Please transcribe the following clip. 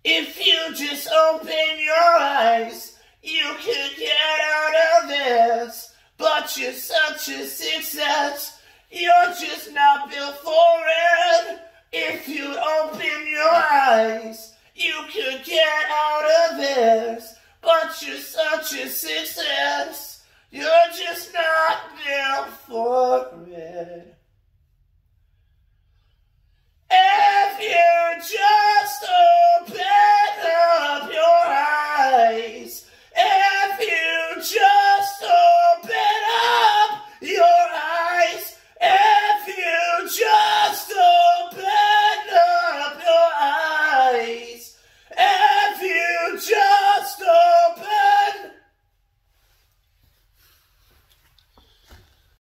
If you just open your eyes, you could get out of this. But you're such a success, you're just not built for it. If you'd open your eyes, you could get out of this. But you're such a success, you're just not built for it.